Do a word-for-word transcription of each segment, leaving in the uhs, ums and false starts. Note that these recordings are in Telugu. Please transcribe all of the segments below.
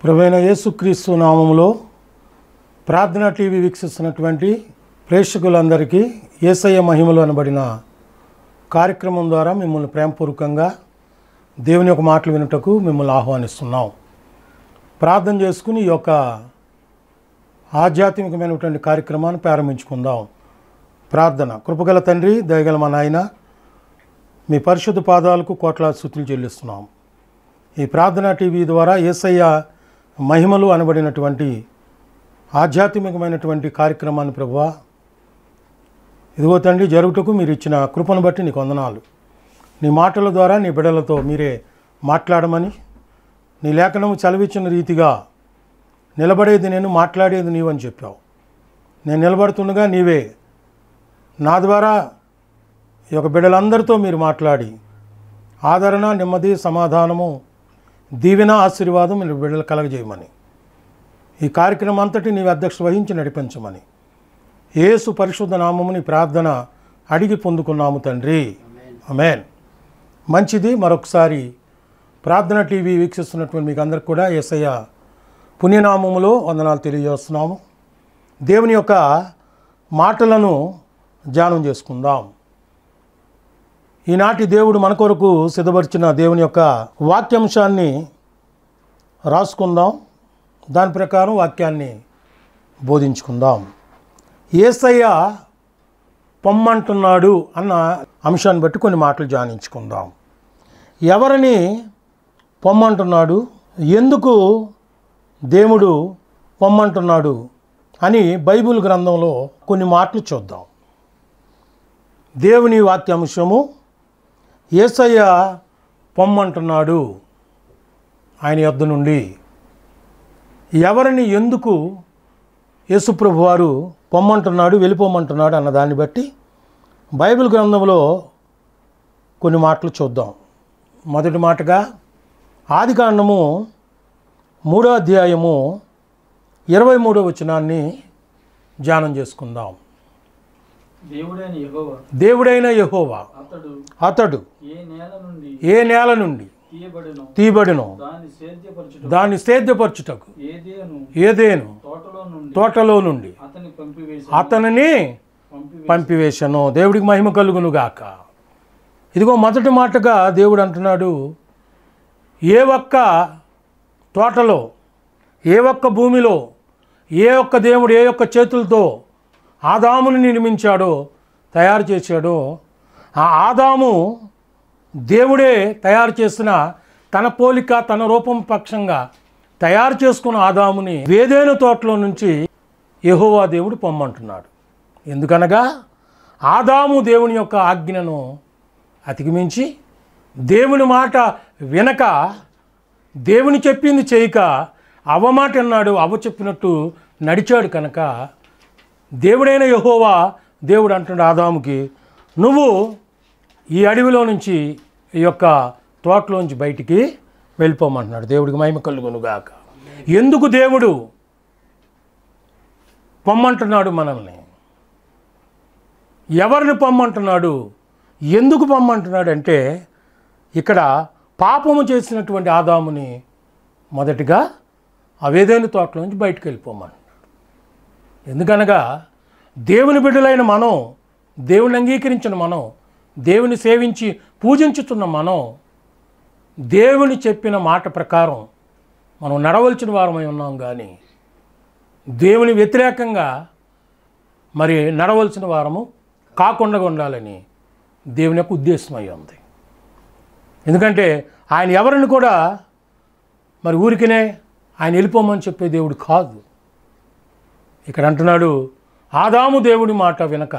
ప్రభువైన యేసుక్రీస్తు నామములో ప్రార్థన టీవీ వీక్షిస్తున్నటువంటి ప్రేక్షకులందరికీ యేసయ్య మహిమలు అనబడిన కార్యక్రమం ద్వారా మిమ్మల్ని ప్రేమపూర్వకంగా దేవుని యొక్క మాటలు వినుటకు మిమ్మల్ని ఆహ్వానిస్తున్నాం. ప్రార్థన చేసుకుని ఈ యొక్క ఆధ్యాత్మికమైనటువంటి కార్యక్రమాన్ని ప్రారంభించుకుందాం. ప్రార్థన. కృపగల తండ్రి, దయగల మా నాయన, మీ పరిశుద్ధ పాదాలకు కోట్లాది స్తుతులు చెల్లిస్తున్నాం. ఈ ప్రార్థన టీవీ ద్వారా యేసయ్య మహిమలు అనబడినటువంటి ఆధ్యాత్మికమైనటువంటి కార్యక్రమాన్ని ప్రభువా, ఇదిగో తండ్రి, జరుగుటకు మీరు ఇచ్చిన కృపను బట్టి నీకు వందనాలు. నీ మాటల ద్వారా నీ బిడ్డలతో మీరే మాట్లాడమని, నీ లేఖనము చదివించిన రీతిగా నిలబడేది నేను, మాట్లాడేది నీవు అని చెప్పావు. నేను నిలబడుతుండగా నీవే నా ద్వారా ఈ యొక్క బిడ్డలందరితో మీరు మాట్లాడి ఆదరణ, నెమ్మది, సమాధానము, దీవెన, ఆశీర్వాదం మీరు బిడ్డలు కలగజేయమని, ఈ కార్యక్రమం అంతటి నీవు అధ్యక్ష వహించి నడిపించమని యేసు పరిశుద్ధ నామముని ప్రార్థన అడిగి పొందుకున్నాము తండ్రి, ఆమేన్. మంచిది. మరొకసారి ప్రార్థన టీవీ వీక్షిస్తున్నటువంటి మీకు అందరికి కూడా యేసయ్య పుణ్యనామములో వందనాలు తెలియజేస్తున్నాము. దేవుని యొక్క మాటలను ధ్యానం చేసుకుందాం. ఈనాటి దేవుడు మన కొరకు సిద్ధపరిచిన దేవుని యొక్క వాక్యాంశాన్ని రాసుకుందాం. దాని ప్రకారం వాక్యాన్ని బోధించుకుందాం. యేసయ్య పొమ్మంటున్నాడు అన్న అంశాన్ని బట్టి కొన్ని మాటలు ధ్యానించుకుందాం. ఎవరిని పొమ్మంటున్నాడు, ఎందుకు దేవుడు పొమ్మంటున్నాడు అని బైబిల్ గ్రంథంలో కొన్ని మాటలు చూద్దాం. దేవుని వాక్యాంశము, యేసయ్య పొమ్మంటున్నాడు ఆయన యొద్ద నుండి. ఎవరిని ఎందుకు యేసుప్రభు వారు పొమ్మంటున్నాడు, వెళ్ళిపోమంటున్నాడు అన్న దాన్ని బట్టి బైబిల్ గ్రంథంలో కొన్ని మాటలు చూద్దాం. మొదటి మాటగా ఆదికాండము మూడో అధ్యాయము ఇరవై మూడో వచనాన్ని ధ్యానం చేసుకుందాం. దేవుడైన యెహోవా దేవుడైన యెహోవా అతడు అతడు ఏ నేల నుండి ఏ నేల నుండి తీయబడెనో తీయబడినో దాన్ని సేద్యపరచుటకు దాన్ని సేద్యపరచుటకు ఏదేను ఏదేను తోటలో నుండి తోటలో నుండి అతన్ని పంపివేసి అతనిని పంపివేసి పంపివేశను. దేవుడికి మహిమ కలుగును గాక. ఇదిగో మొదటి మాటగా దేవుడు అంటున్నాడు, ఏ ఒక్క తోటలో, ఏ ఒక్క భూమిలో, ఏ ఒక్క దేవుడు ఏ ఒక్క చేతులతో ఆదాముని నిర్మించాడో, తయారు చేశాడో, ఆ ఆదాము దేవుడే తయారు చేసిన తన పోలిక, తన రూపం పక్షంగా తయారు చేసుకున్న ఆదాముని ఏదెను తోటలో నుంచి యెహోవా దేవుడు పొమ్మంటున్నాడు. ఎందుకనగా ఆదాము దేవుని యొక్క ఆజ్ఞను అతికిమించి దేవుని మాట వినక, దేవుని చెప్పింది చేయక, అవ్వ మాట విన్నాడు, అవ్వ చెప్పినట్టు నడిచాడు. కనుక దేవుడైన యెహోవా దేవుడు అంటున్నాడు ఆదాముకి, నువ్వు ఈ అడవిలో నుంచి, ఈ యొక్క తోటలోంచి బయటికి వెళ్ళిపోమంటున్నాడు. దేవుడికి మహిమ కలుగునుగాక. ఎందుకు దేవుడు పొమ్మంటున్నాడు మనల్ని? ఎవరిని పొమ్మంటున్నాడు, ఎందుకు పొమ్మంటున్నాడు అంటే, ఇక్కడ పాపము చేసినటువంటి ఆదాముని మొదటిగా అవేదైన తోటలోంచి బయటికి వెళ్ళిపోమన్నాడు. ఎందుకనగా దేవుని బిడ్డలైన మనం, దేవుని అంగీకరించిన మనం, దేవుని సేవించి పూజించుతున్న మనం, దేవుని చెప్పిన మాట ప్రకారం మనం నడవలసిన వారమై ఉన్నాం. కానీ దేవుని వ్యతిరేకంగా మరి నడవలసిన వారము కాకుండా ఉండాలని దేవుని యొక్క ఉద్దేశం అయి ఉంది. ఎందుకంటే ఆయన ఎవరిని కూడా మరి ఊరికినే ఆయన వెళ్ళిపోమని చెప్పే దేవుడు కాదు. ఇక్కడ అంటున్నాడు, ఆదాము దేవుడి మాట వినక,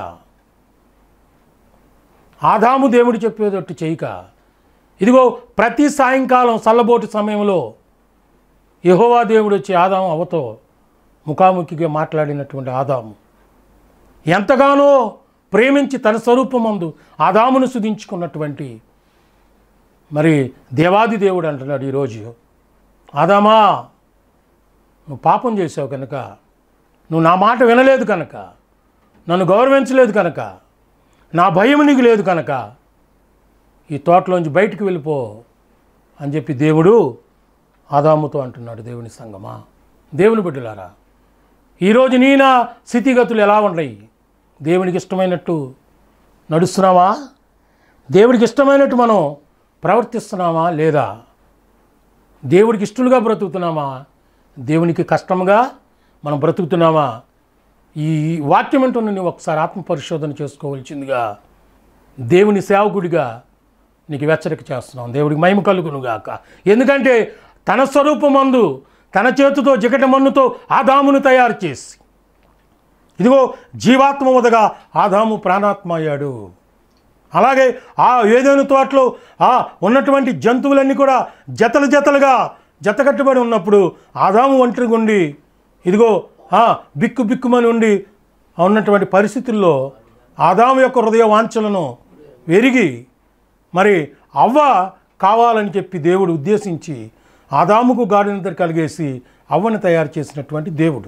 ఆదాము దేవుడు చెప్పేదట్టు చేయక, ఇదిగో ప్రతి సాయంకాలం చల్లబోటు సమయంలో యెహోవా దేవుడు వచ్చి ఆదాము అవ్వతో ముఖాముఖిగా మాట్లాడినటువంటి ఆదాము ఎంతగానో ప్రేమించి తన స్వరూపమందు ఆదామును స్తుతించుకున్నటువంటి మరి దేవాది దేవుడు అంటున్నాడు ఈరోజు, ఆదామా, నువ్వు పాపం చేసావు కనుక, నువ్వు నా మాట వినలేదు కనుక, నన్ను గౌరవించలేదు కనుక, నా భయం నీకు లేదు కనుక ఈ తోటలోంచి బయటికి వెళ్ళిపో అని చెప్పి దేవుడు ఆదాముతో అంటున్నాడు, దేవుని సంగమా, దేవుని బిడ్డలారా, ఈరోజు నీ నా స్థితిగతులు ఎలా ఉన్నాయి? దేవునికి ఇష్టమైనట్టు నడుస్తున్నావా? దేవుడికి ఇష్టమైనట్టు మనం ప్రవర్తిస్తున్నామా లేదా? దేవుడికి ఇష్టలుగా బ్రతుకుతున్నామా? దేవునికి కష్టంగా మనం బ్రతుకుతున్నామా? ఈ వాక్యం అంటున్న నువ్వు ఒకసారి ఆత్మ పరిశోధన చేసుకోవాల్సిందిగా దేవుని సేవకుడిగా నీకు హెచ్చరిక చేస్తున్నాం. దేవుడికి మహిమ కలుగునుగాక. ఎందుకంటే తన స్వరూపమందు తన చేతితో జిగట మన్నుతో ఆదామును తయారు చేసి, ఇదిగో జీవాత్మ వదగా ఆదాము ప్రాణాత్మ అయ్యాడు. అలాగే ఆ ఏదైనా తోటలో ఆ ఉన్నటువంటి జంతువులన్నీ కూడా జతలు జతలుగా జతకట్టుబడి ఉన్నప్పుడు ఆదాము ఒంటరిగా ఉండి, ఇదిగో బిక్కు బిక్కుమని ఉండి ఉన్నటువంటి పరిస్థితుల్లో ఆదాము యొక్క హృదయ వాంఛలను వెరిగి మరి అవ్వ కావాలని చెప్పి దేవుడు ఉద్దేశించి ఆదాముకు గాఢనిద్ర కలిగేసి అవ్వను తయారు చేసినటువంటి దేవుడు.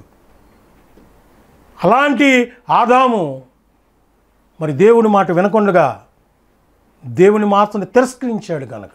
అలాంటి ఆదాము మరి దేవుని మాట వినకుండగా దేవుని మాటను తిరస్కరించాడు కనుక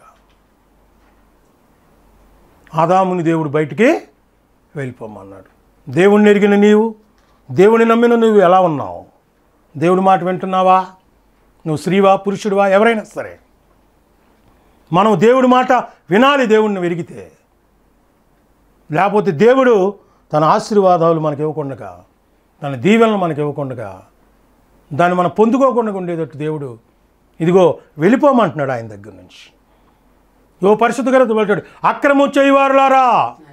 ఆదాముని దేవుడు బయటికి వెళ్ళిపోమన్నాడు. దేవుణ్ణి ఎరిగిన నీవు, దేవుని నమ్మిన నువ్వు ఎలా ఉన్నావు? దేవుడి మాట వింటున్నావా? నువ్వు స్త్రీవా పురుషుడివా ఎవరైనా సరే మనం దేవుడి మాట వినాలి. దేవుడిని వెరిగితే, లేకపోతే దేవుడు తన ఆశీర్వాదాలు మనకి ఇవ్వకుండా, తన దీవెనలు మనకి ఇవ్వకుండా, దాన్ని మనం పొందుకోకుండా ఉండేటట్టు దేవుడు ఇదిగో వెళ్ళిపోమంటున్నాడు ఆయన దగ్గర నుంచి. ఓ పరిశుద్ధ గ్రంథం అంటాడు, అక్రమం చేయవారులారా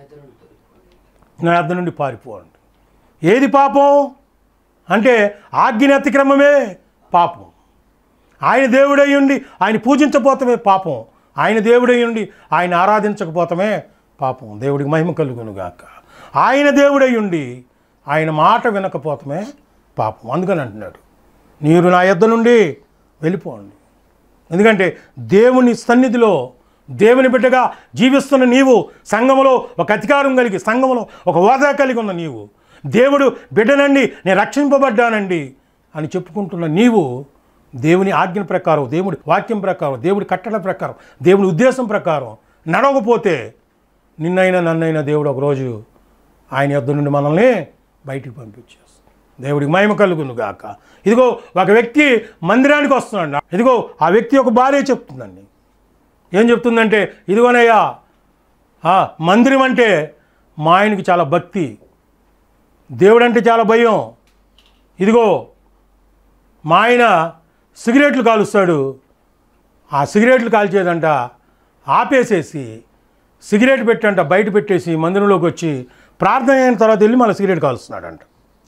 నా యొద్ద నుండి పారిపోండి. ఏది పాపం అంటే ఆజ్ఞని అతిక్రమమే పాపం. ఆయన దేవుడై ఉండి ఆయన పూజించపోతమే పాపం. ఆయన దేవుడై ఉండి ఆయన ఆరాధించకపోతమే పాపం. దేవుడికి మహిమ కలుగునుగాక. ఆయన దేవుడై ఉండి ఆయన మాట వినకపోతమే పాపం. అందుకని అంటున్నాడు, మీరు నా యొద్ద నుండి వెళ్ళిపోండి. ఎందుకంటే దేవుని సన్నిధిలో దేవుని బిడ్డగా జీవిస్తున్న నీవు, సంఘములో ఒక అధికారం కలిగి, సంఘములో ఒక హోదా కలిగి ఉన్న నీవు, దేవుడు బిడ్డనండి నేను రక్షింపబడ్డానండి అని చెప్పుకుంటున్న నీవు దేవుని ఆజ్ఞ ప్రకారం, దేవుడి వాక్యం ప్రకారం, దేవుడి కట్టడ ప్రకారం, దేవుని ఉద్దేశం ప్రకారం నడవకపోతే నిన్నైనా నన్నైనా దేవుడు ఒకరోజు ఆయన యొద్ద నుండి మనల్ని బయటికి పంపించేస్తాడు. దేవుడికి మహిమ కలుగును గాక. ఇదిగో ఒక వ్యక్తి మందిరానికి వస్తున్నాడు. ఇదిగో ఆ వ్యక్తి ఒక భార్య చెప్తుందండి. ఏం చెప్తుందంటే, ఇదిగోనయ్యా మందిరం అంటే మా ఆయనకి చాలా భక్తి, దేవుడు అంటే చాలా భయం. ఇదిగో మా ఆయన సిగరెట్లు కాలుస్తాడు, ఆ సిగరెట్లు కాల్చేదంట ఆపేసేసి సిగరెట్ పెట్టంట బయట పెట్టేసి మందిరంలోకి వచ్చి ప్రార్థన అయిన తర్వాత వెళ్ళి మళ్ళీ సిగరెట్ కాలుస్తున్నాడంట.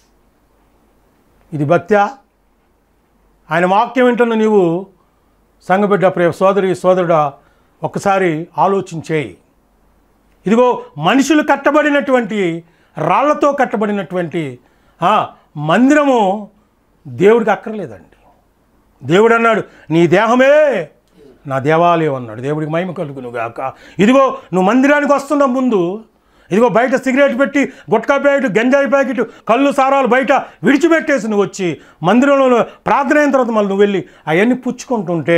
ఇది భక్త్యా? ఆయన వాక్యం వింటున్న నీవు సంఘబిడ్డ ప్రియ సోదరి సోదరుడా ఒక్కసారి ఆలోచించేయి. ఇదిగో మనుషులు కట్టబడినటువంటి రాళ్లతో కట్టబడినటువంటి మందిరము దేవుడికి అక్కర్లేదండి. దేవుడు అన్నాడు, నీ దేహమే నా దేవాలయం అన్నాడు. దేవుడికి మహిమ కలుగును గాక. ఇదిగో నువ్వు మందిరానికి వస్తున్న ముందు ఇదిగో బయట సిగరెట్ పెట్టి గుట్కా ప్యాకెట్, గంజాయి ప్యాకెట్, కళ్ళు సారాలు బయట విడిచిపెట్టేసి నువ్వు వచ్చి మందిరంలో ప్రార్థన అయిన తర్వాత మళ్ళీ నువ్వు వెళ్ళి అవన్నీ పుచ్చుకుంటుంటే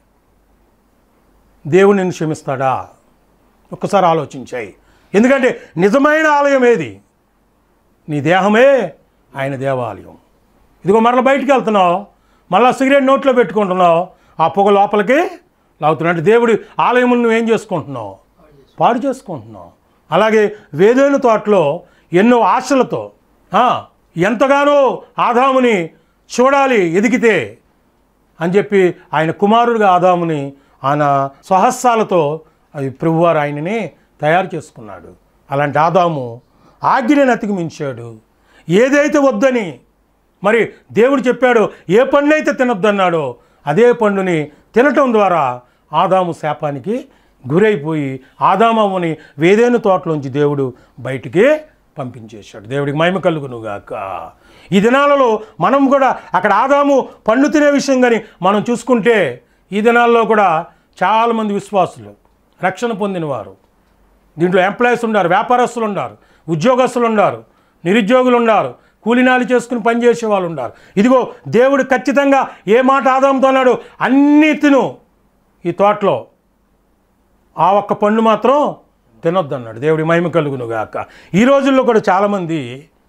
దేవుడు నిన్ను క్షమిస్తాడా? ఒక్కసారి ఆలోచించాయి. ఎందుకంటే నిజమైన ఆలయం ఏది? నీ దేహమే ఆయన దేవాలయం. ఇదిగో మరలా బయటికి వెళ్తున్నావు, మళ్ళీ సిగరెట్ నోట్లో పెట్టుకుంటున్నావు, ఆ పొగ లోపలికి లాగుతున్నావు. అంటే దేవుడి ఆలయమును నువ్వేం చేసుకుంటున్నావు? పాడు చేసుకుంటున్నావు. అలాగే వేదేను తోటలో ఎన్నో ఆశలతో ఎంతగానో ఆదాముని చూడాలి ఎదిగితే అని చెప్పి ఆయన కుమారుడిగా ఆదాముని ఆయన స్వహస్తాలతో అది ప్రభువారు ఆయనని తయారు చేసుకున్నాడు. అలాంటి ఆదాము ఆజ్ఞని అతికిమించాడు. ఏదైతే వద్దని మరి దేవుడు చెప్పాడో, ఏ పండు అయితే తినొద్దన్నాడో అదే పండుని తినటం ద్వారా ఆదాము శాపానికి గురైపోయి ఆదామని వేదేను తోటలోంచి దేవుడు బయటికి పంపించేశాడు. దేవుడికి మహిమ కలుగునుగాక. ఈ దినాలలో మనం కూడా అక్కడ ఆదాము పండు తినే విషయం కానీ మనం చూసుకుంటే ఈ దినాల్లో కూడా చాలామంది విశ్వాసులు రక్షణ పొందినవారు, దీంట్లో ఎంప్లాయీస్ ఉన్నారు, వ్యాపారస్తులు ఉన్నారు, ఉద్యోగస్తులు ఉన్నారు, నిరుద్యోగులు ఉన్నారు, కూలినాలు చేసుకుని పనిచేసే వాళ్ళు ఉన్నారు. ఇదిగో దేవుడు ఖచ్చితంగా ఏ మాట ఆదాముతో అన్నాడు, అన్నీ తిను ఈ తోటలో, ఆ ఒక్క పండు మాత్రం తినొద్దన్నాడు. దేవుడి మహిమ కలుగును గాక. ఈ రోజుల్లో కూడా చాలామంది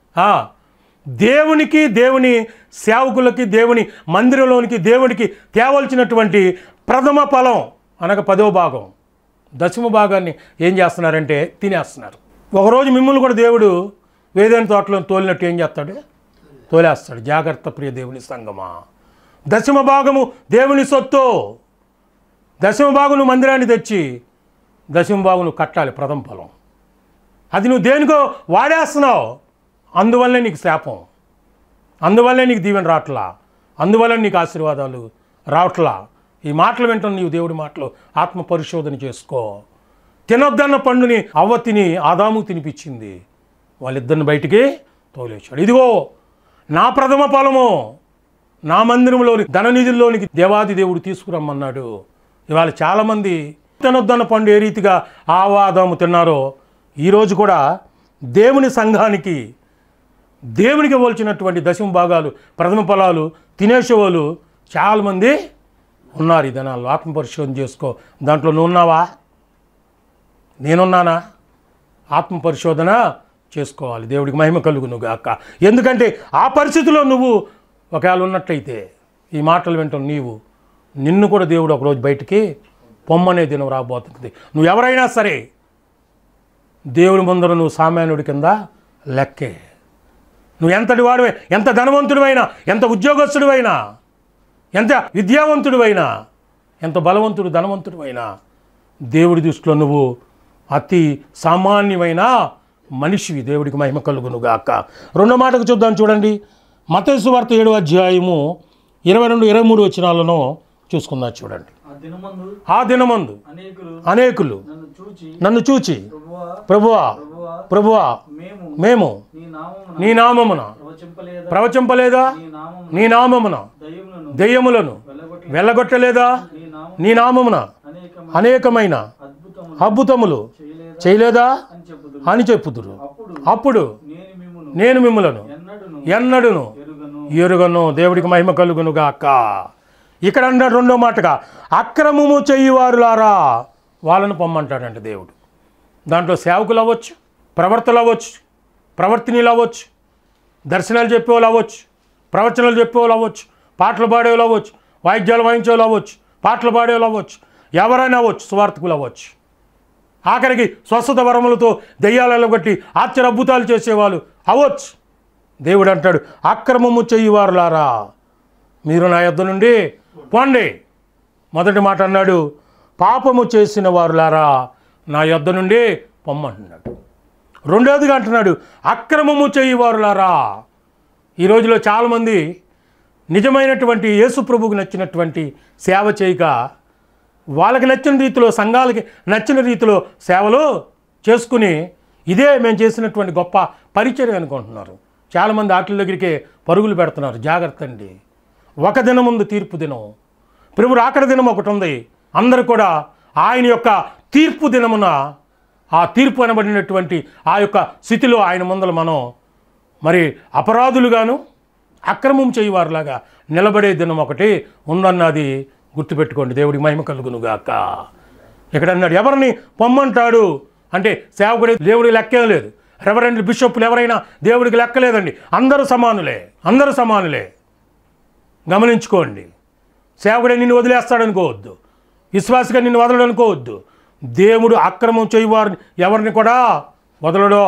దేవునికి, దేవుని సేవకులకి, దేవుని మందిరంలోనికి, దేవునికి తేవలసినటువంటి ప్రథమ ఫలం అనగా పదో భాగం, దశమ భాగాన్ని ఏం చేస్తున్నారంటే తినేస్తున్నారు. ఒకరోజు మిమ్మల్ని కూడా దేవుడు వేదైన తోటలో తోలినట్టు ఏం చేస్తాడు? తోలేస్తాడు. జాగ్రత్త ప్రియ దేవుని సంగమా. దశమ భాగము దేవుని సొత్తు. దశమ భాగం నువ్వు మందిరాన్ని తెచ్చి దశమ భాగం నువ్వు కట్టాలి. ప్రథమ ఫలం అది నువ్వు దేనికో వాడేస్తున్నావు. అందువల్లే నీకు శాపం, అందువల్లే నీకు దీవెన రావట్లా, అందువల్ల నీకు ఆశీర్వాదాలు రావట్లా. ఈ మాటలు వింటాను నీవు దేవుడి మాటలు ఆత్మ పరిశోధన చేసుకో. తినొద్దన్న పండుని అవ్వ తిని ఆదాము తినిపించింది. వాళ్ళిద్దరిని బయటికి తోలేశాడు. ఇదిగో నా ప్రథమ ఫలము, నా మందిరంలోని ధననిధుల్లోనికి దేవాది దేవుడు తీసుకురమ్మన్నాడు. ఇవాళ చాలామంది తినొద్దన్న పండు ఏ రీతిగా ఆవ ఆదాము తిన్నారో ఈరోజు కూడా దేవుని సంఘానికి, దేవునికి ఇవ్వాల్సినటువంటి దశమ భాగాలు, ప్రథమ ఫలాలు తినేసేవాళ్ళు చాలామంది ఉన్నారు. ఈ దినాల్లో ఆత్మ పరిశోధన చేసుకో. దాంట్లో నువ్వు ఉన్నావా? నేనున్నానా? ఆత్మ పరిశోధన చేసుకోవాలి. దేవుడికి మహిమ కలుగును గాక. ఎందుకంటే ఆ పరిస్థితిలో నువ్వు ఒకవేళ ఉన్నట్లయితే ఈ మాటలు వింటావు నీవు, నిన్ను కూడా దేవుడు ఒకరోజు బయటికి పొమ్మనే దినం రాబోతుంది. నువ్వు ఎవరైనా సరే దేవుని ముందర నువ్వు సామాన్యుడి కింద లెక్కే. నువ్వు ఎంతటి వాడివై, ఎంత ధనవంతుడివైనా, ఎంత ఉద్యోగస్తుడివైనా, ఎంత విద్యావంతుడివైనా, ఎంత బలవంతుడు ధనవంతుడివైనా, దేవుడి దృష్టిలో నువ్వు అతి సామాన్యమైన మనిషివి. దేవుడికి మహిమ కలుగును గాక. రెండో మాటకు చూద్దాం. చూడండి, మత్తయి సువార్త ఏడవ అధ్యాయము ఇరవై రెండు ఇరవై మూడు వచనాలను చూసుకుందాం. చూడండి, ఆ దినమందు అనేకులు నన్ను చూచి ప్రభువా ప్రభువా మేము నీ నామమున ప్రవచింపలేదా, నీ నామమున దెయ్యములను వెళ్ళగొట్టలేదా, నీ నామమున అనేకమైన అద్భుతములు చేయలేదా అని చెప్పుదురు. అప్పుడు నేను మిమ్ములను ఎన్నడును ఎరుగను. దేవుడికి మహిమ కలుగును గాక. ఇక్కడ అన్నాడు రెండో మాటగా, అక్రమము చెయ్యివారులారా వాళ్ళను పొమ్మంటాడంట దేవుడు. దాంట్లో సేవకులు అవ్వచ్చు, ప్రవర్తలు అవ్వచ్చు, ప్రవర్తనీయులు అవ్వచ్చు, దర్శనాలు చెప్పేవాళ్ళు అవ్వచ్చు, ప్రవచనాలు చెప్పేవాళ్ళు అవ్వచ్చు, పాటలు పాడేవాళ్ళు అవ్వచ్చు, వాయిద్యాలు వాయించేవాళ్ళు అవ్వచ్చు, పాటలు పాడేవాళ్ళు అవ్వచ్చు, ఎవరైనా అవ్వచ్చు, సువార్థకులు అవ్వచ్చు, ఆఖరికి స్వస్థత వరములతో దెయ్యాలలో కట్టి ఆశ్చర్య అద్భుతాలు చేసేవాళ్ళు అవ్వచ్చు. దేవుడు అంటాడు, అక్రమము చెయ్యివారులారా మీరు నా యొద్ద నుండి పోండి. మొదటి మాట అన్నాడు, పాపము చేసిన వారులారా నా యొద్ద నుండి పొమ్మంటున్నాడు. రెండోదిగా అంటున్నాడు, అక్రమము చెయ్యివారులారా. ఈ రోజులో చాలామంది నిజమైనటువంటి యేసు ప్రభువుకు నచ్చినటువంటి సేవ చేయక వాళ్ళకి నచ్చిన రీతిలో, సంఘాలకి నచ్చిన రీతిలో సేవలు చేసుకుని ఇదే మేము చేసినటువంటి గొప్ప పరిచర్య అనుకుంటున్నారు. చాలామంది వాటి దగ్గరికే పరుగులు పెడుతున్నారు. జాగ్రత్త అండి. ఒక దినం ముందు తీర్పు దినం, ప్రభు రాకడ దినం ఒకటి ఉంది. అందరూ కూడా ఆయన యొక్క తీర్పు దినమున, ఆ తీర్పు అనబడినటువంటి ఆ యొక్క స్థితిలో ఆయన ముందర మనం మరి అపరాధులుగాను అక్రమం చేయవారులాగా నిలబడే దినం ఒకటి ఉందన్నది గుర్తుపెట్టుకోండి. దేవుడికి మహిమ కలుగును గాక. ఇక్కడ అన్నాడు, ఎవరిని పొమ్మంటాడు అంటే సేవకుడి దేవుడికి లెక్కేం లేదు. రెవరెండ్ బిషప్పులు ఎవరైనా దేవుడికి లెక్కలేదండి. అందరూ సమానులే, అందరూ సమానులే. గమనించుకోండి. సేవకుడే నిన్ను వదిలేస్తాడనుకోవద్దు, విశ్వాసగా నిన్ను వదలడనుకోవద్దు. దేవుడు అక్రమం చేయవారిని ఎవరిని కూడా వదలడో.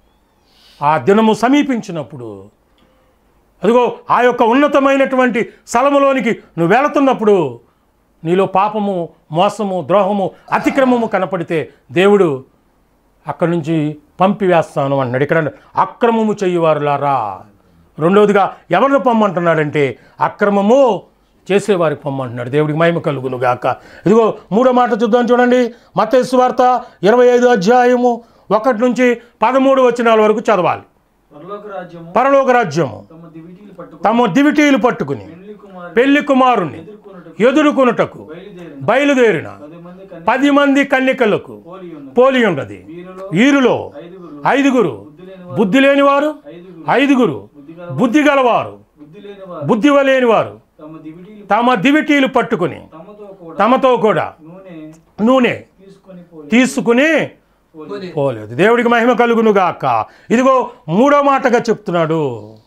ఆ దినము సమీపించినప్పుడు, అదిగో ఆ యొక్క ఉన్నతమైనటువంటి స్థలములోనికి నువ్వు వెళుతున్నప్పుడు నీలో పాపము, మోసము, ద్రోహము, అతిక్రమము కనపడితే దేవుడు అక్కడి నుంచి పంపివేస్తాను అంటున్నాడు. ఇక్కడ అక్రమము చెయ్యివారులారా. రెండవదిగా ఎవరిని పొమ్మంటున్నాడంటే అక్రమము చేసేవారికి పొమ్మంటున్నాడు. దేవుడికి మహిమ కలుగును గాక. ఇదిగో మూడో మాట చూద్దాం. చూడండి, మత్తయి సువార్త ఇరవై ఐదు అధ్యాయము ఒకటి నుంచి పదమూడు వచనాల వరకు చదవాలి. పరలోక రాజ్యము తమ దివిటీలు పట్టుకుని పెళ్లి కుమారుణ్ణి ఎదుర్కొనుటకు బయలుదేరిన పది మంది కన్యకలకు పోలి ఉన్నది. వీరిలో ఐదుగురు బుద్ధి లేనివారు, ఐదుగురు బుద్ధి గలవారు. బుద్ధి లేని వారు తమ దివిటీలు పట్టుకుని తమతో కూడా నూనె తీసుకుని పోలేదు. దేవుడికి మహిమ కలుగును గాక. ఇదిగో మూడో మాటగా చెప్తున్నాడు,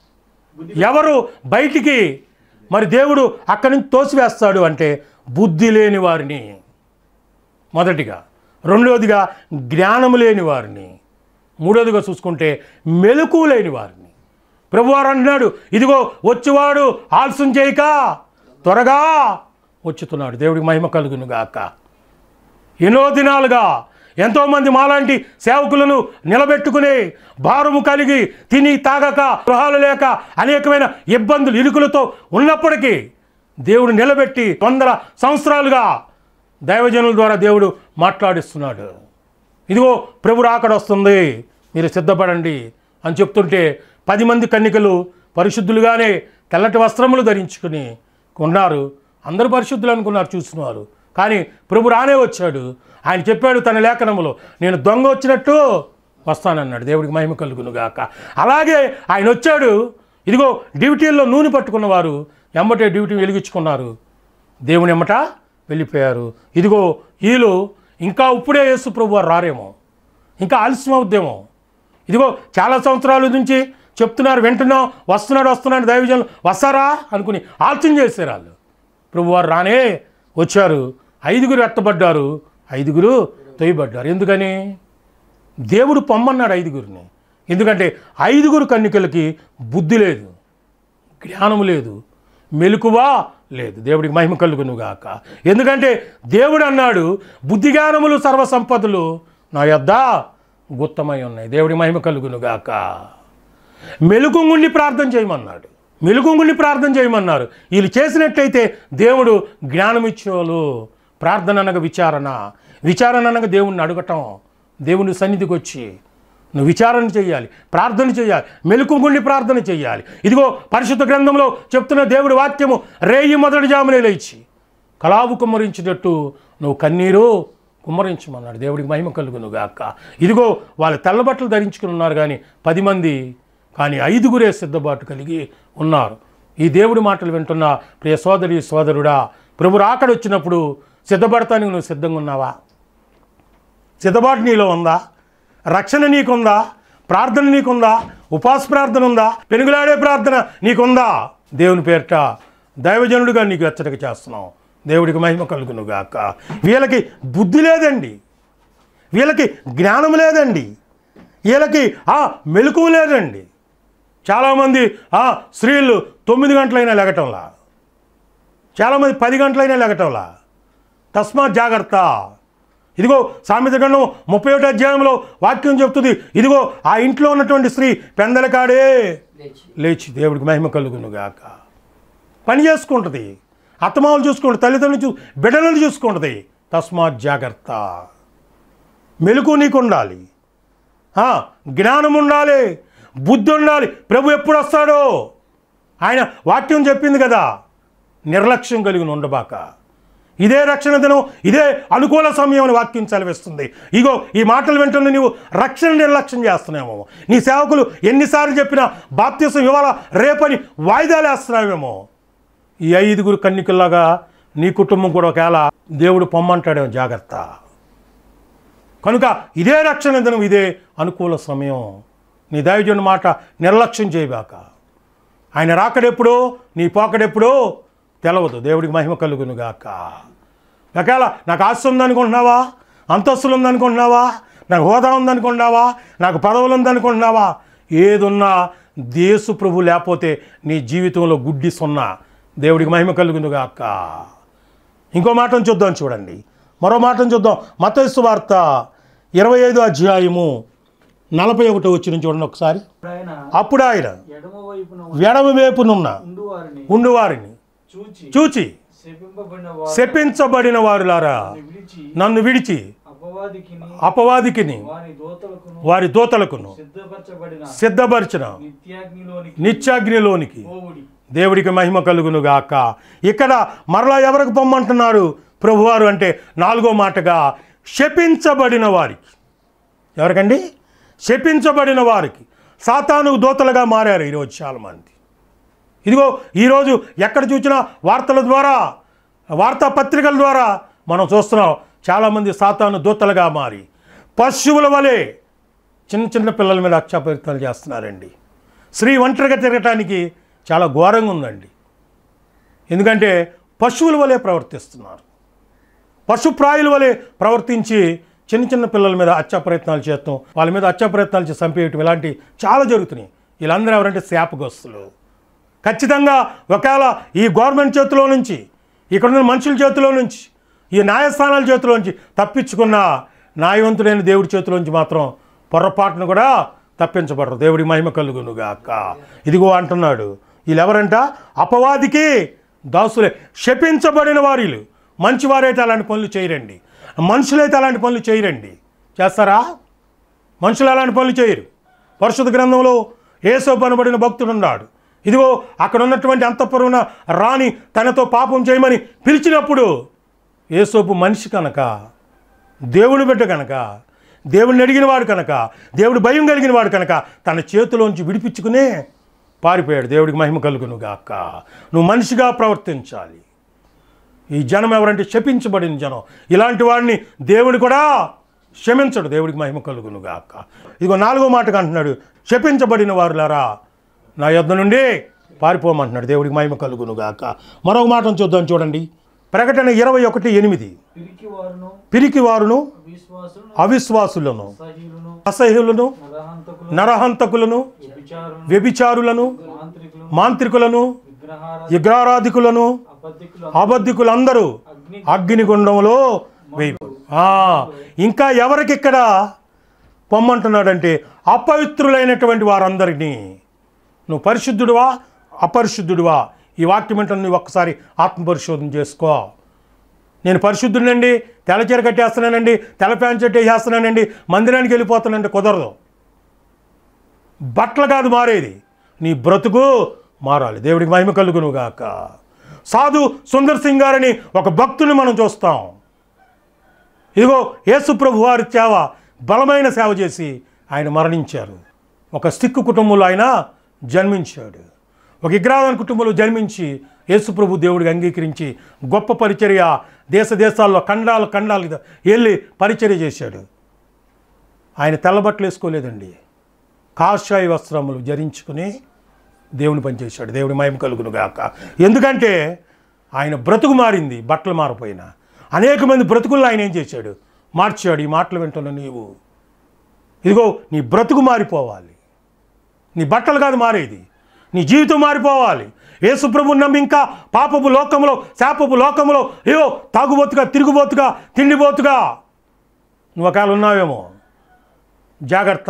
ఎవరు బయటికి మరి దేవుడు అక్కడి నుంచి తోసివేస్తాడు అంటే బుద్ధి లేని వారిని, మొదటిగా. రెండవదిగా జ్ఞానము లేని వారిని. మూడవదిగా చూసుకుంటే మెలకువ లేని వారిని. ప్రభువారు అంటున్నాడు, ఇదిగో వచ్చేవాడు ఆలస్యం చేయక త్వరగా వచ్చుతున్నాడు. దేవుడికి మహిమ కలుగును గాక. ఎన్నో దినాలుగా ఎంతోమంది మాలాంటి సేవకులను నిలబెట్టుకుని భారము కలిగి తిని తాగక గృహాలు లేక అనేకమైన ఇబ్బందులు ఇరుకులతో ఉన్నప్పటికీ దేవుడు నిలబెట్టి వందల సంవత్సరాలుగా దైవజనుల ద్వారా దేవుడు మాట్లాడిస్తున్నాడు. ఇదిగో ప్రభు రాకడ వస్తుంది, మీరు సిద్ధపడండి అని చెప్తుంటే పది మంది కన్యకలు పరిశుద్ధులుగానే తెల్లటి వస్త్రములు ధరించుకుని ఉన్నారు. అందరూ పరిశుద్ధులు అనుకున్నారు చూసినవారు. కానీ ప్రభు రానే వచ్చాడు. ఆయన చెప్పాడు తన లేఖనములో, నేను దొంగ వచ్చినట్టు వస్తానన్నాడు. దేవుడికి మహిమ కలుగును గాక. అలాగే ఆయన వచ్చాడు. ఇదిగో డ్యూటీల్లో నూనె పట్టుకున్నవారు ఎమ్మటే డ్యూటీ వెలిగించుకున్నారు, దేవుని ఎమ్మట వెళ్ళిపోయారు. ఇదిగో వీళ్ళు ఇంకా ఇప్పుడే యేసు ప్రభు వారు రారేమో, ఇంకా ఆలస్యం అవుద్దేమో. ఇదిగో చాలా సంవత్సరాల నుంచి చెప్తున్నారు, వింటున్నాం, వస్తున్నాడు వస్తున్నాడు దైవజనులు వస్తారా అనుకుని ఆలోచన చేశారు వాళ్ళు. ప్రభువారు రానే వచ్చారు. ఐదుగురు ఎత్తబడ్డారు, ఐదుగురు తొయ్యబడ్డారు. ఎందుకని? దేవుడు పొమ్మన్నాడు ఐదుగురిని. ఎందుకంటే ఐదుగురు కన్యకలకి బుద్ధి లేదు, జ్ఞానము లేదు, మెలకువా లేదు. దేవుడికి మహిమ కలుగును గాక. ఎందుకంటే దేవుడు అన్నాడు, బుద్ధి జ్ఞానములు సర్వసంపదలు నా యొద్ద గుప్తమై ఉన్నాయి. దేవుడికి మహిమ కలుగును గాక. మెలుకుంగుండి ప్రార్థన చేయమన్నాడు, మెలుకుంగుండి ప్రార్థన చేయమన్నారు. వీళ్ళు చేసినట్టయితే దేవుడు జ్ఞానం ఇచ్చేవాళ్ళు. ప్రార్థన అనగా విచారణ, విచారణ అనగా దేవుణ్ణి అడగటం, దేవుని సన్నిధికి వచ్చి నువ్వు విచారణ చేయాలి, ప్రార్థన చేయాలి, మెలుకుంగుండి ప్రార్థన చేయాలి. ఇదిగో పరిశుద్ధ గ్రంథంలో చెప్తున్న దేవుడి వాక్యము, రేయి మొదటి జామునే లేచి కలావు కుమ్మరించినట్టు నువ్వు కన్నీరు కుమ్మరించమన్నాడు. దేవుడికి మహిమ కలుగును గాక. ఇదిగో వాళ్ళు తెల్లబట్టలు ధరించుకుని ఉన్నారు కానీ పది మంది, కానీ ఐదుగురే సిద్ధబాటు కలిగి ఉన్నారు. ఈ దేవుడి మాటలు వింటున్న ప్రియ సోదరి సోదరుడా, ప్రభు రాకడ వచ్చినప్పుడు సిద్ధపడటానికి నువ్వు సిద్ధంగా ఉన్నావా? సిద్ధబాటు నీలో ఉందా? రక్షణ నీకుందా? ప్రార్థన నీకుందా? ఉపాస ప్రార్థన ఉందా? పెనుగులాడే ప్రార్థన నీకుందా? దేవుని పేరిట దైవజనుడిగా నీకు హెచ్చరిక చేస్తున్నాం. దేవుడికి మహిమ కలుగును గాక. వీళ్ళకి బుద్ధి లేదండి, వీళ్ళకి జ్ఞానం లేదండి, వీళ్ళకి ఆ మెలకువ లేదండి. చాలామంది ఆ స్త్రీలు తొమ్మిది గంటలైనా లెగటంలా, చాలామంది పది గంటలైనా లెగటంలా. తస్మాత్ జాగ్రత్త. ఇదిగో సామెత గ్రంథం ముప్పై ఒకటి అధ్యాయంలో వాక్యం చెప్తుంది, ఇదిగో ఆ ఇంట్లో ఉన్నటువంటి స్త్రీ పెందలకాడే లేచి, దేవుడికి మహిమ కలుగును గాక, పని చేసుకుంటుంది, అత్తమావులు చూసుకుంటుంది, తల్లిదండ్రులు చూ బిడ్డలను చూసుకుంటుంది. తస్మాత్ జాగ్రత్త. మెలకు నీకు ఉండాలి, జ్ఞానం ఉండాలి, బుద్ధి ఉండాలి. ప్రభు ఎప్పుడు వస్తాడో ఆయన వాక్యం చెప్పింది కదా, నిర్లక్ష్యం కలిగి ఉండబాక. ఇదే రక్షణ దినం, ఇదే అనుకూల సమయం అని వాక్యం సెలవిస్తుంది. ఇగో ఈ మాటలు వింటున్న నీవు రక్షణ నిర్లక్ష్యం చేస్తున్నావేమో, నీ సేవకులు ఎన్నిసార్లు చెప్పినా బాప్తిసం ఇవాళ రేపని వాయిదాలు వేస్తున్నావేమో. ఈ ఐదుగురు కన్యకల్లాగా నీ కుటుంబం కూడా ఒకవేళ దేవుడు పొమ్మంటాడేమో, జాగ్రత్త. కనుక ఇదే రక్షణ దినం, ఇదే అనుకూల సమయం. నీ దైవజనుడి మాట నిర్లక్ష్యం చేయబాక. ఆయన రాకడెప్పుడో నీ పోకడెప్పుడో తెలవదు. దేవుడికి మహిమ కలుగును గాక. ఒకవేళ నాకు ఆస్తి ఉందనుకుంటున్నావా, అంతస్తులు ఉందనుకుంటున్నావా, నాకు హోదా ఉందనుకుంటున్నావా, నాకు పదవులు ఉందనుకుంటున్నావా, ఏదున్నా దేశు ప్రభు లేకపోతే నీ జీవితంలో గుడ్డి సున్నా. దేవుడికి మహిమ కలుగును గాక. ఇంకో మాటను చూద్దాం, చూడండి, మరో మాటను చూద్దాం. మత్తయి సువార్త ఇరవై ఐదో అధ్యాయము నలభై ఒకటో వచ్చిన చూడండి ఒకసారి. అప్పుడు ఆయన ఎడమ వైపునున్న ఉండువారిని చూచి, శపించబడిన వారులారా, నన్ను విడిచి అపవాదికిని వారి దూతలకును సిద్ధపరిచిన నిత్యాగ్నిలోనికి. దేవుడికి మహిమ కలుగును గాక. ఇక్కడ మరలా ఎవరికి పొమ్మంటున్నారు ప్రభువారు అంటే నాలుగో మాటగా శపించబడిన వారికి. ఎవరికండి? శపించబడిన వారికి. సాతాను దూతలుగా మారారు ఈరోజు చాలామంది. ఇదిగో ఈరోజు ఎక్కడ చూసినా వార్తల ద్వారా, వార్తాపత్రికల ద్వారా మనం చూస్తున్నాం, చాలామంది సాతాను దూతలుగా మారి పశువుల వలె చిన్న చిన్న పిల్లల మీద హత్యాప్రయత్నాలు చేస్తున్నారండి. స్త్రీ ఒంటరిగా తిరగటానికి చాలా ఘోరంగా ఉందండి. ఎందుకంటే పశువుల వలె ప్రవర్తిస్తున్నారు. పశుప్రాయుల వలె ప్రవర్తించి చిన్న చిన్న పిల్లల మీద హత్యాప్రయత్నాలు చేస్తాం, వాళ్ళ మీద హత్యాప్రయత్నాలు చేసి చంపేయటం, ఇలాంటివి చాలా జరుగుతున్నాయి. వీళ్ళందరూ ఎవరంటే శాపగ్రస్తులు. ఖచ్చితంగా ఒకవేళ ఈ గవర్నమెంట్ చేతిలో నుంచి, ఇక్కడున్న మనుషుల చేతిలో నుంచి, ఈ న్యాయస్థానాల చేతిలో నుంచి తప్పించుకున్న న్యాయవంతుడైన దేవుడి చేతిలో నుంచి మాత్రం పొరపాటును కూడా తప్పించబడరు. దేవుడి మహిమ కలుగునుగాక. ఇదిగో అంటున్నాడు, వీళ్ళెవరంట? అపవాదికి దాసులే. శపించబడిన వారిలు. మంచివారైతే అలాంటి పనులు చేయరండి, మనుషులైతే అలాంటి పనులు చేయరండి. చేస్తారా? మనుషులు అలాంటి పనులు చేయరు. పరిశుద్ధ గ్రంథంలో యేసోపు అనబడిన భక్తుడు ఉన్నాడు. ఇదిగో అక్కడ ఉన్నటువంటి అంతఃపురమున రాణి తనతో పాపం చేయమని పిలిచినప్పుడు యేసోపు మనిషి కనుక, దేవుని బిడ్డ కనుక, దేవుడిని అడిగిన వాడు కనుక, దేవుడు భయం కలిగిన వాడు కనుక తన చేతిలోంచి విడిపించుకునే పారిపోయాడు. దేవుడికి మహిమ కలుగును గాక. నువ్వు మనిషిగా ప్రవర్తించాలి. ఈ జనం ఎవరంటే శపించబడిన జనం. ఇలాంటి వాడిని దేవుడు కూడా క్షమించడు. దేవుడికి మహిమ కలుగును గాక. ఇదిగో నాలుగో మాటగా అంటున్నాడు, శపించబడిన వారులారా నా యొద్ద నుండి పారిపోమంటున్నాడు. దేవుడికి మహిమ కలుగును గాక. మరొక మాటను చూద్దాం, చూడండి. ప్రకటన ఇరవై ఒకటి ఎనిమిది. పిరికి వారును అవిశ్వాసులను అసహ్యులను నరహంతకులను వ్యభిచారులను మాంత్రికులను విగ్రహారాధికులను అబద్ధికులందరూ అగ్నిగుండంలో వేయి. ఇంకా ఎవరికి ఇక్కడ పొమ్మంటున్నాడంటే అపవిత్రులైనటువంటి వారందరినీ. నువ్వు పరిశుద్ధుడివా అపరిశుద్ధుడివా? ఈ వాక్యం అంటే నువ్వు ఒక్కసారి ఆత్మపరిశోధన చేసుకో. నేను పరిశుద్ధుడినండి, తెల్లచీర కట్టేస్తున్నానండి, తెల్ల ప్యాంట్ షర్ట్ వేసేస్తున్నానండి, మందిరానికి వెళ్ళిపోతానంటే కుదరదు. బట్టలు కాదు మారేది, నీ బ్రతుకు మారాలి. దేవుడికి మహిమ కలుగును గాక. సాధు సుందర్ సింగ్ గారని ఒక భక్తుని మనం చూస్తాం. ఇదిగో యేసు ప్రభు వారి సేవ, బలమైన సేవ చేసి ఆయన మరణించారు. ఒక సిక్కు కుటుంబంలో ఆయన జన్మించాడు. ఒక విగ్రహారాధన కుటుంబంలో జన్మించి యేసు ప్రభు దేవుడికి అంగీకరించి గొప్ప పరిచర్య దేశ దేశాల్లో ఖండాలు ఖండాలు వెళ్ళి పరిచర్య చేశాడు. ఆయన తెల్లబట్టలు వేసుకోలేదండి, కాషాయ వస్త్రములు ధరించుకుని దేవుని పనిచేశాడు. దేవుడి మహిమ కలుగును గాక. ఎందుకంటే ఆయన బ్రతుకు మారింది, బట్టలు మారిపోయినా. అనేక మంది బ్రతుకుల్లో ఆయన ఏం చేశాడు? మార్చాడు. ఈ మాటలు వింటున్న నీవు, ఇదిగో నీ బ్రతుకు మారిపోవాలి. నీ బట్టలు కాదు మారేది, నీ జీవితం మారిపోవాలి. యేసు ప్రభువుని నమ్మి ఇంకా పాపపు లోకంలో, శాపపు లోకంలో ఏవో తాగుబోతుగా, తిరుగుబోతుగా, తిండిబోతుగా నువ్వు ఒకవేళ ఉన్నావేమో, జాగ్రత్త.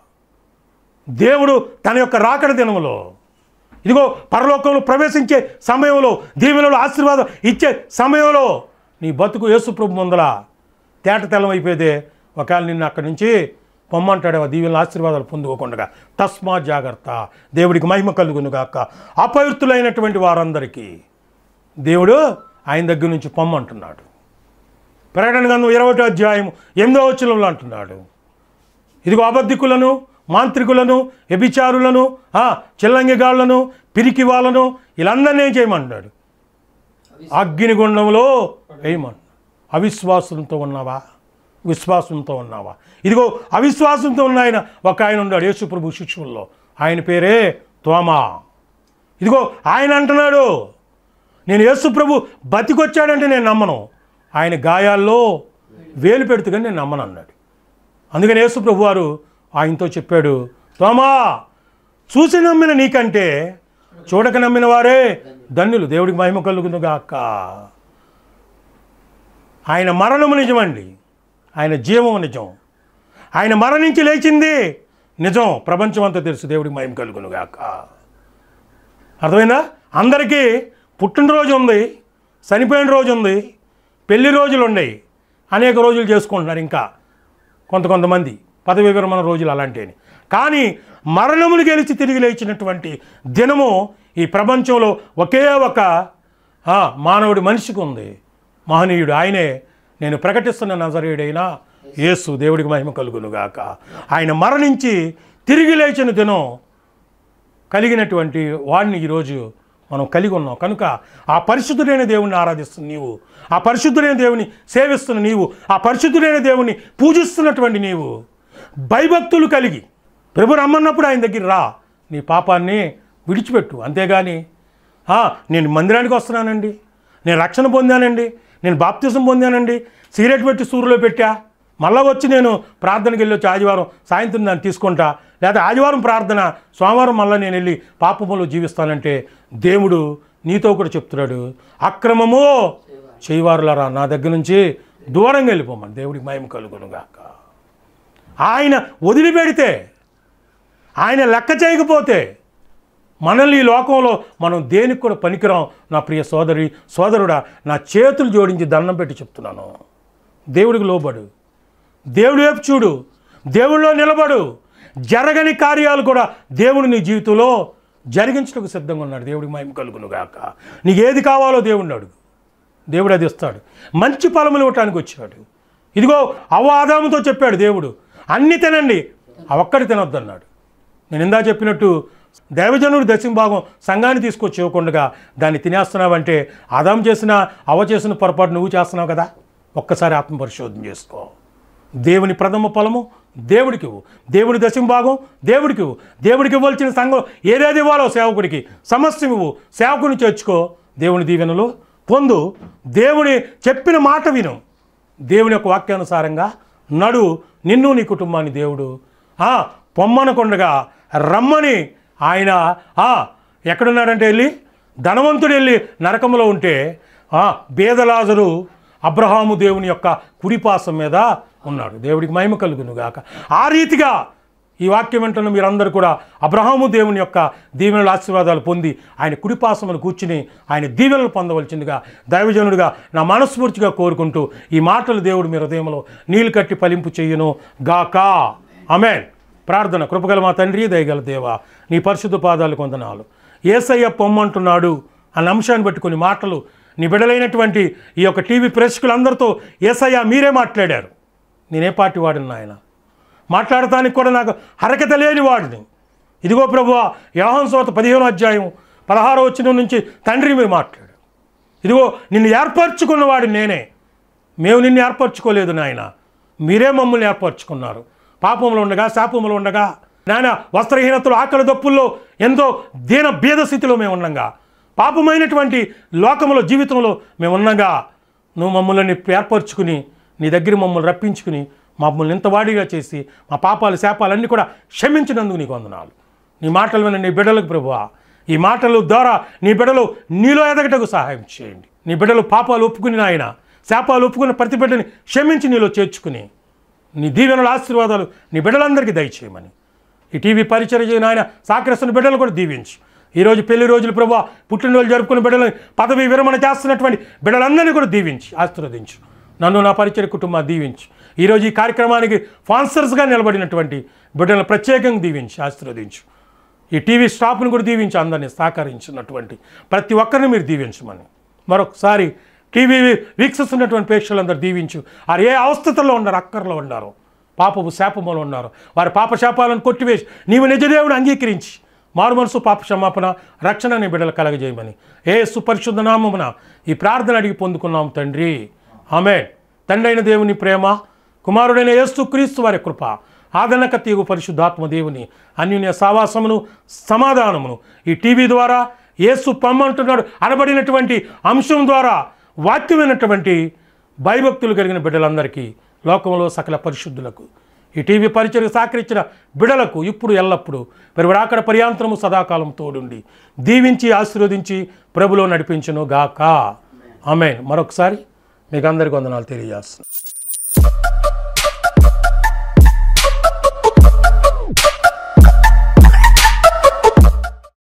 దేవుడు తన యొక్క రాకడ దినములో, ఇదిగో పరలోకంలో ప్రవేశించే సమయంలో, దీవెనలో ఆశీర్వాదం ఇచ్చే సమయంలో నీ బతుకు యేసు ప్రభు ముందల తేట తెల్లమైపోయేదే. ఒకవేళ నిన్ను అక్కడి నుంచి పొమ్మంటాడేవా దీవెనల ఆశీర్వాదాలు పొందుకోకుండా. తస్మా జాగ్రత్త. దేవుడికి మహిమ కలుగును గాక. అపవిత్రులైనటువంటి వారందరికీ దేవుడు ఆయన దగ్గర నుంచి పొమ్మంటున్నాడు. ప్రకటన గ్రంథం ఇరవై ఒకటో అధ్యాయం ఎనిమిదవ వచనంలో అంటున్నాడు, ఇదిగో అబద్ధికులను, మాంత్రికులను, వ్యభిచారులను, చిల్లంగిగాళ్లను, పిరికి వాళ్ళను వీళ్ళందరినీ ఏం చేయమంటున్నాడు? అగ్నిగుండంలో వేయమంటున్నాడు. అవిశ్వాసంతో ఉన్నావా? విశ్వాసంతో ఉన్నావా? ఇదిగో అవిశ్వాసంతో ఉన్న ఆయన ఒక ఆయన ఉన్నాడు యేసు ప్రభు శిష్యుల్లో. ఆయన పేరే తోమా. ఇదిగో ఆయన అంటున్నాడు, నేను యేసు ప్రభు బతికొచ్చాడంటే నేను నమ్మను, ఆయన గాయాల్లో వేలు పెడుతూ కానీ నేను నమ్మను అన్నాడు. అందుకని యేసు ప్రభు వారు ఆయనతో చెప్పాడు, తోమా, చూసి నమ్మిన నీకంటే చూడక నమ్మిన వారే ధన్యులు. దేవుడికి మహిమ కలుగును గాక. ఆయన మరణము నిజమండి, ఆయన జీవము నిజం. ఆయన మరణించి లేచింది నిజం, ప్రపంచం అంతా తెలుసు. దేవుడికి మహిమ కలుగును గాక. అర్థమైందా? అందరికీ పుట్టినరోజు ఉంది, చనిపోయిన రోజు ఉంది, పెళ్లి రోజులు ఉన్నాయి, అనేక రోజులు చేసుకుంటున్నారు. ఇంకా కొంత కొంతమంది పదవి విరమణ రోజులు అలాంటివి. కానీ మరణమును గెలిచి తిరిగి లేచినటువంటి దినము ఈ ప్రపంచంలో ఒకే ఒక మానవుడి మనిషికి ఉంది, మహనీయుడు. ఆయనే నేను ప్రకటిస్తున్న నజరేయుడైన యేసు. దేవుడికి మహిమ కలుగును గాక. ఆయన మరణించి తిరిగి లేచిన దినం కలిగినటువంటి వాడిని ఈరోజు మనం కలిగి ఉన్నాం కనుక ఆ పరిశుద్ధుడైన దేవుణ్ణి ఆరాధిస్తున్న నీవు, ఆ పరిశుద్ధుడైన దేవుని సేవిస్తున్న నీవు, ఆ పరిశుద్ధుడైన దేవుని పూజిస్తున్నటువంటి నీవు భయభక్తులు కలిగి ప్రభు రమ్మన్నప్పుడు ఆయన దగ్గర రా, నీ పాపాన్ని విడిచిపెట్టు. అంతేగాని నేను మందిరానికి వస్తున్నానండి, నేను రక్షణ పొందానండి, నేను బాప్తిజం పొందానండి, సిగరెట్ పెట్టి సూరులో పెట్టా, మళ్ళీ వచ్చి నేను ప్రార్థనకి వెళ్ళి వచ్చి ఆదివారం సాయంత్రం దాన్ని తీసుకుంటా, లేదా ఆదివారం ప్రార్థన సోమవారం మళ్ళీ నేను వెళ్ళి పాపములో జీవిస్తానంటే దేవుడు నీతో కూడా చెప్తున్నాడు, అక్రమము చేయవారులారా నా దగ్గర నుంచి దూరంగా వెళ్ళిపోమని. దేవుడికి మహిమ కలుగునుగాక. ఆయన వదిలిపెడితే, ఆయన లెక్క చేయకపోతే మనల్ని ఈ లోకంలో మనం దేనికి కూడా పనికిరాం. నా ప్రియ సోదరి సోదరుడా, నా చేతులు జోడించి దండం పెట్టి చెప్తున్నాను, దేవుడికి లోబడు, దేవుడి వైపు చూడు, దేవుడిలో నిలబడు. జరగని కార్యాలు కూడా దేవుడు నీ జీవితంలో జరిగించడానికి సిద్ధంగా ఉన్నాడు. దేవుడికి మహిమ కలుగునుగాక. నీకు ఏది కావాలో దేవుడిని అడుగు, దేవుడు అది ఇస్తాడు. మంచి ఫలములు ఇవ్వటానికి వచ్చాడు. ఇదిగో అవ్వ ఆదాముతో చెప్పాడు దేవుడు, అన్నీ తినండి, ఆ ఒక్కటి తినొద్దన్నాడు. నేను ఇందా చెప్పినట్టు దైవజనుడు దశమ భాగం సంఘాన్ని తీసుకొచ్చి ఇవ్వకుండా దాన్ని తినేస్తున్నావంటే ఆదాము చేసిన అవ్వ చేసిన పొరపాటు నువ్వు చేస్తున్నావు కదా. ఒక్కసారి ఆత్మ పరిశోధన చేసుకో. దేవుని ప్రథమ ఫలము దేవుడికి ఇవ్వు, దేవుని దశమ భాగం దేవుడికి ఇవ్వు, దేవుడికి ఇవ్వాల్సిన సంఘం ఏదేది ఇవ్వాలో సేవకుడికి సమస్య ఇవ్వు, సేవకుని చేర్చుకో, దేవుని దీవెనలు పొందు, దేవుని చెప్పిన మాట విను, దేవుని యొక్క వాక్యానుసారంగా నడు. నిన్ను నీ కుటుంబాన్ని దేవుడు పొమ్మనకుండగా రమ్మని ఆయన ఎక్కడున్నాడంటే వెళ్ళి ధనవంతుడు వెళ్ళి నరకంలో ఉంటే బేదలాజరు అబ్రహాము దేవుని యొక్క కుడిపాసం మీద ఉన్నాడు. దేవుడికి మహిమ కలుగునుగాక. ఆ రీతిగా ఈ వాక్యం వెంటనే మీరందరూ కూడా అబ్రహాము దేవుని యొక్క దీవెనల ఆశీర్వాదాలు పొంది ఆయన కుడిపాసమును కూర్చుని ఆయన దీవెనలు పొందవలసిందిగా దైవజనుడిగా నా మనస్ఫూర్తిగా కోరుకుంటూ ఈ మాటలు దేవుడు మీ హృదయంలో నీళ్ళు కట్టి ఫలింపు చెయ్యును గాక. ఆమేన్. ప్రార్థన. కృపగల మా తండ్రి, దయగల దేవా, నీ పరిశుద్ధ పాదాలు కొందనాలు. యేసయ్య పొమ్మంటున్నాడు అన్న అంశాన్ని బట్టి కొన్ని మాటలు నీ బిడ్డలైనటువంటి ఈ యొక్క టీవీ ప్రేక్షకులందరితో యేసయ్య మీరే మాట్లాడారు. నేనే పార్టీ వాడిని నాయన, మాట్లాడటానికి కూడా నాకు హరకత లేని వాడిని. ఇదిగో ప్రభువా, యోహాను సువార్త పదిహేనో అధ్యాయం పదహారో వచనం నుంచి తండ్రి మీరు మాట్లాడు. ఇదిగో నిన్ను ఏర్పరచుకున్నవాడిని నేనే, మేము నిన్ను ఏర్పరచుకోలేదు నాయన, మీరే మమ్మల్ని ఏర్పరచుకున్నారు. పాపంలో ఉండగా శాపంలో ఉండగా నాయన వస్త్రహీనతలు ఆకలి దప్పుల్లో ఎంతో దీన భేద స్థితిలో మేము ఉండగా పాపమైనటువంటి లోకంలో జీవితంలో మేము ఉండగా నువ్వు మమ్మల్ని ఏర్పరచుకుని నీ దగ్గర మమ్మల్ని రప్పించుకుని మమ్మల్ని ఇంత వాడిగా చేసి మా పాపాలు శాపాలన్నీ కూడా క్షమించినందుకు నీకు వందనాలు. నీ మాటలు విన్న నీ బిడ్డలకు ప్రభువా, ఈ మాటల ద్వారా నీ బిడ్డలు నీలో ఎదగటకు సహాయం చేయండి. నీ బిడ్డలు పాపాలు ఒప్పుకుని నాయన శాపాలు ఒప్పుకున్న ప్రతి బిడ్డని క్షమించి నీలో చేర్చుకుని నీ దీవెనల ఆశీర్వాదాలు నీ బిడ్డలందరికీ దయచేయమని ఈ టీవీ పరిచర్య చేయని ఆయన సాకరిస్తున్న బిడ్డలు కూడా దీవించు. ఈరోజు పెళ్లి రోజులు ప్రభువా, పుట్టినరోజు జరుపుకున్న బిడ్డలని పదవి విరమణ చేస్తున్నటువంటి బిడ్డలందరినీ కూడా దీవించి ఆశీర్వదించు. నన్ను నా పరిచయ కుటుంబాన్ని దీవించు. ఈరోజు ఈ కార్యక్రమానికి స్పాన్సర్స్గా నిలబడినటువంటి బిడ్డలను ప్రత్యేకంగా దీవించి ఆశీర్వదించు. ఈ టీవీ స్టాఫ్ను కూడా దీవించి అందరినీ సహకరించినటువంటి ప్రతి ఒక్కరిని మీరు దీవించమని మరొకసారి టీవీ వీక్షిస్తున్నటువంటి ప్రేక్షకులందరూ దీవించు. వారు ఏ అవస్థతల్లో ఉన్నారు, అక్కర్లో ఉన్నారు, పాపపు శాపములో ఉన్నారు, వారి పాప శాపాలను కొట్టివేసి నీవు నిజదేవుని అంగీకరించి మారు మనసు పాప క్షమాపణ రక్షణ నీ బిడ్డలు కలగజేయమని యేసు పరిశుద్ధ నామమున ఈ ప్రార్థన అడిగి పొందుకున్నాం తండ్రి. ఆమేన్. తండ్రి అయిన దేవుని ప్రేమ, కుమారుడైన యేసు క్రీస్తు వారి కృప, ఆదరణక తీగు పరిశుద్ధాత్మ దేవుని అన్యోన్య సావాసమును సమాధానమును ఈ టీవీ ద్వారా యేసు పొమ్మంటున్నాడు అనబడినటువంటి అంశం ద్వారా వాక్యమైనటువంటి భయభక్తులు కలిగిన బిడ్డలందరికీ, లోకంలో సకల పరిశుద్ధులకు, ఈ టీవీ పరిచర్య సహకరించిన బిడ్డలకు ఇప్పుడు ఎల్లప్పుడూ పెరువరాకడ పర్యాంతరము సదాకాలం తోడుండి దీవించి ఆశీర్వదించి ప్రభులో నడిపించును గాక. ఆమేన్. మరొకసారి మీకు అందరికీ వందనాలు తెలియజేస్తున్నాను.